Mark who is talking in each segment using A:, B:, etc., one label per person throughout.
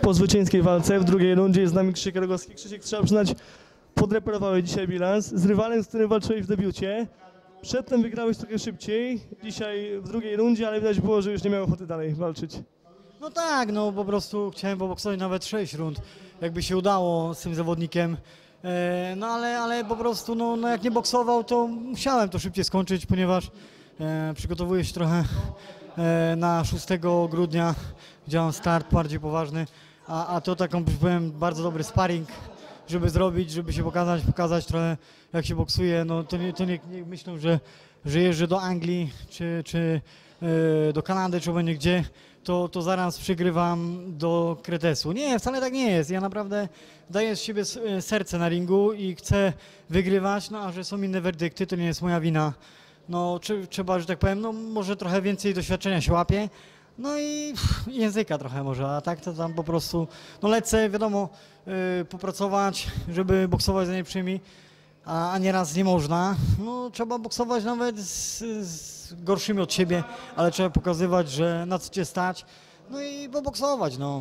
A: po zwycięskiej walce w drugiej rundzie jest z nami Krzysiek Rogowski. Krzysiek, trzeba przyznać, podreperowałeś dzisiaj bilans z rywalem, z którym walczyłeś w debiucie. Przedtem wygrałeś trochę szybciej, dzisiaj w drugiej rundzie, ale widać było, że już nie miał ochoty dalej walczyć.
B: No tak, no po prostu chciałem poboksować nawet 6 rund, jakby się udało z tym zawodnikiem. No ale po prostu, no jak nie boksował, to musiałem to szybciej skończyć, ponieważ przygotowuję się trochę na 6 grudnia, gdzie mam start bardziej poważny, a to taką, powiem, bardzo dobry sparring, żeby zrobić, żeby się pokazać trochę, jak się boksuje. No to nie myślą, że jeżdżę do Anglii, czy do Kanady, czy obojętnie gdzie, to zaraz przygrywam do Kretesu. Nie, wcale tak nie jest. Ja naprawdę daję z siebie serce na ringu i chcę wygrywać, no a że są inne werdykty, to nie jest moja wina. No trzeba, że tak powiem, no może trochę więcej doświadczenia się łapie, no i języka trochę może, a tak to tam po prostu, no lecę, wiadomo, popracować, żeby boksować z najlepszymi, a nieraz nie można. No trzeba boksować nawet z gorszymi od siebie, ale trzeba pokazywać, że na co cię stać, no i poboksować, no.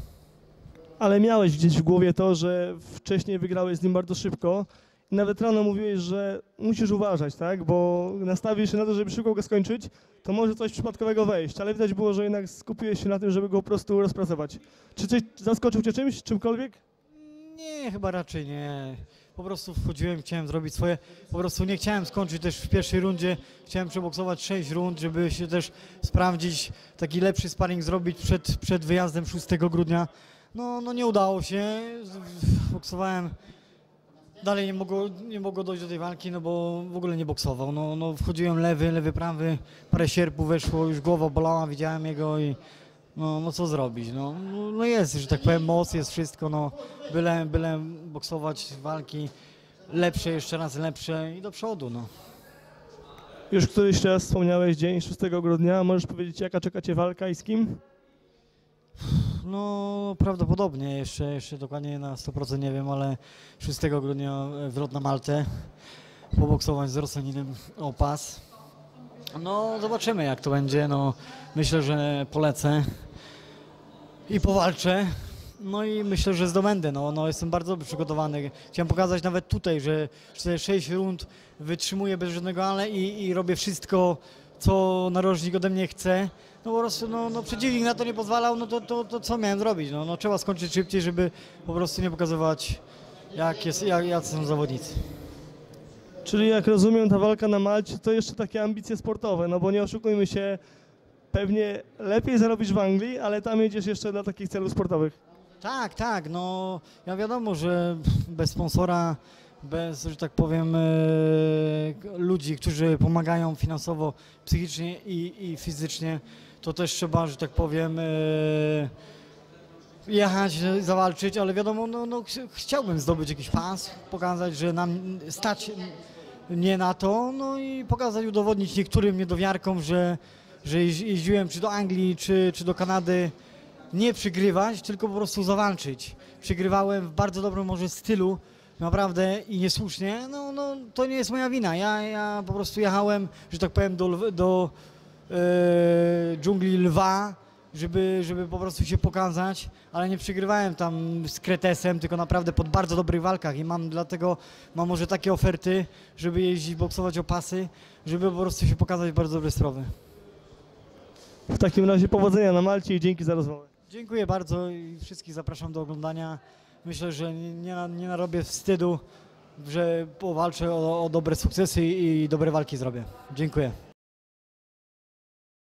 A: Ale miałeś gdzieś w głowie to, że wcześniej wygrałeś z nim bardzo szybko i nawet rano mówiłeś, że musisz uważać, tak? Bo nastawisz się na to, żeby szybko go skończyć, to może coś przypadkowego wejść, ale widać było, że jednak skupiłeś się na tym, żeby go po prostu rozpracować. Czy coś zaskoczył cię czymkolwiek?
B: Nie, chyba raczej nie. Po prostu wchodziłem, chciałem zrobić swoje, po prostu nie chciałem skończyć też w pierwszej rundzie, chciałem przeboksować 6 rund, żeby się też sprawdzić, taki lepszy sparring zrobić przed wyjazdem 6 grudnia. No nie udało się, boksowałem, dalej nie mogło dojść do tej walki, no bo w ogóle nie boksował. No wchodziłem lewy, prawy, parę sierpów weszło, już głowa bolała, widziałem jego i no co zrobić, no jest, że tak powiem, moc, jest wszystko, no byle boksować walki lepsze, jeszcze raz lepsze i do przodu, no.
A: Już któryś raz wspomniałeś dzień 6 grudnia, możesz powiedzieć, jaka czeka cię walka i z kim?
B: No prawdopodobnie, jeszcze dokładnie na 100% nie wiem, ale 6 grudnia wylot na Maltę, poboksować z Rosjaninem o pas. No zobaczymy, jak to będzie, no myślę, że polecę i powalczę, no i myślę, że zdobędę, no jestem bardzo dobrze przygotowany. Chciałem pokazać nawet tutaj, że 6 rund wytrzymuję bez żadnego ale i robię wszystko, co narożnik ode mnie chce. No po prostu, no przeciwnik na to nie pozwalał, no to co miałem zrobić, no trzeba skończyć szybciej, żeby po prostu nie pokazywać, jak są zawodnicy.
A: Czyli jak rozumiem, ta walka na Malcie to jeszcze takie ambicje sportowe, no bo nie oszukujmy się, pewnie lepiej zarobisz w Anglii, ale tam jedziesz jeszcze dla takich celów sportowych.
B: Tak, no ja wiadomo, że bez sponsora, bez, że tak powiem, ludzi, którzy pomagają finansowo, psychicznie i fizycznie, to też trzeba, że tak powiem, jechać, zawalczyć, ale wiadomo, no chciałbym zdobyć jakiś pas, pokazać, że nam stać mnie na to, no i pokazać, udowodnić niektórym niedowiarkom, że jeździłem czy do Anglii, czy do Kanady, nie przygrywać, tylko po prostu zawalczyć. Przygrywałem w bardzo dobrym może stylu, naprawdę i niesłusznie, no to nie jest moja wina. Ja po prostu jechałem, że tak powiem, do dżungli lwa, żeby po prostu się pokazać, ale nie przegrywałem tam z Kretesem, tylko naprawdę pod bardzo dobrych walkach i dlatego mam może takie oferty, żeby jeździć, boksować o pasy, żeby po prostu się pokazać w bardzo dobre sprawy.
A: W takim razie powodzenia na Malcie i dzięki za rozmowę.
B: Dziękuję bardzo i wszystkich zapraszam do oglądania. Myślę, że nie narobię wstydu, że powalczę o dobre sukcesy i dobre walki zrobię. Dziękuję.